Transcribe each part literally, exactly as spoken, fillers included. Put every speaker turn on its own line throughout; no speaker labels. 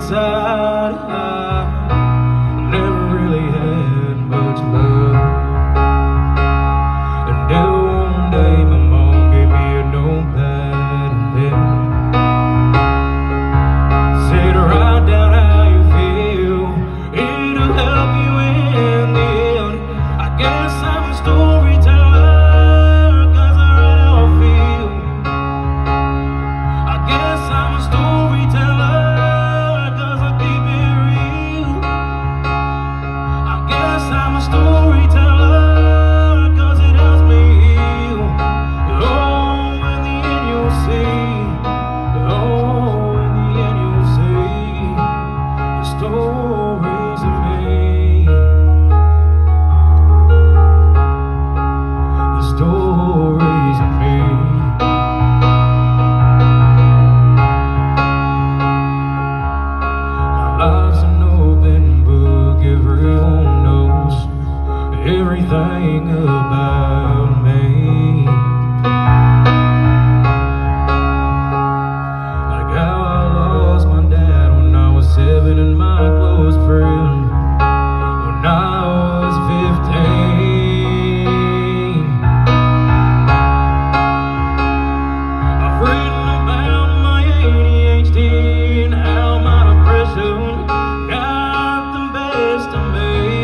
inside I never really had much love. And then one day my mom gave me a notepad and pen. Said write down how you feel, it'll help you in the end. I guess I'm a storyteller, cause I really how I feel. I guess I'm a storyteller, cause I keep it real. I guess I'm a storyteller, cause it helps me heal. Oh, in the end you'll see. Oh, in the end you'll see the stories of me. The stories of me. Life's an open book, everyone knows everything about me. Like how I lost my dad when I was seven and my close friend when I was fifteen. I've written about my A D H D and how my depression got the best of me.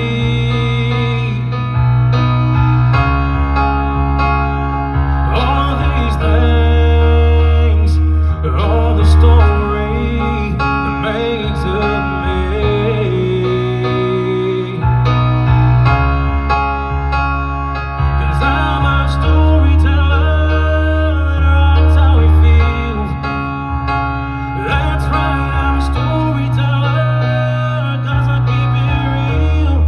All these things, all the story that makes of me. Cause I'm a storyteller that writes how he feels. That's right, I'm a storyteller, cause I keep it real.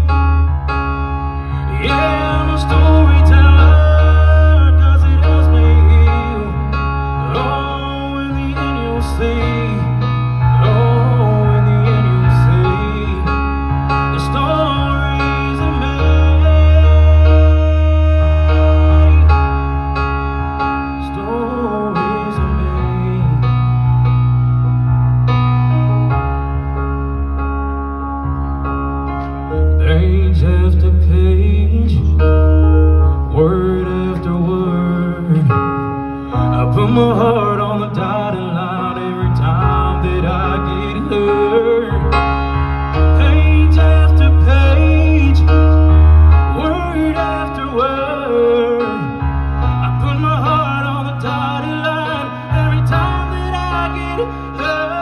Yeah, I'm a storyteller, cause it helps me heal. Oh, in the end you'll see. Oh, in the end you'll see the stories of me. Stories of me. Page after page, word after word, I put my heart on the dotted line every time that I get hurt. Page after page, word after word, I put my heart on the dotted line every time that I get hurt.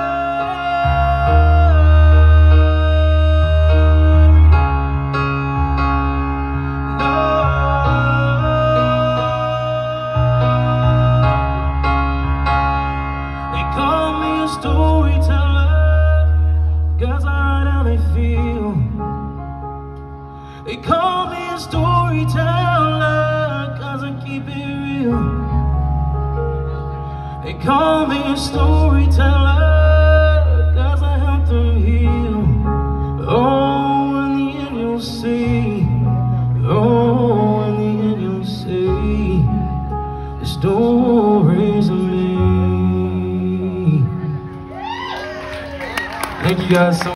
Storyteller, cause I write how they feel. They call me a storyteller, cause I keep it real. They call me a storyteller, cause I help them heal. Oh, in the end you'll see. Oh, in the end you'll see the stories of me. Thank you guys so much.